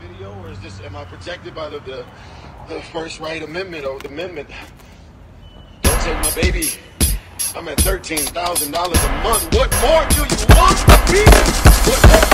video, or is this, am I protected by the First Right Amendment or the amendment? Don't take my baby. I'm at $13,000 a month. What more do you want from me? What more?